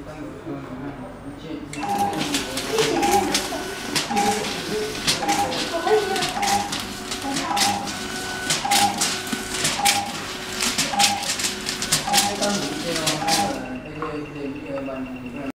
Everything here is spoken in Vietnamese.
Hãy subscribe cho kênh Ghiền Mì Gõ để không bỏ lỡ những video hấp dẫn.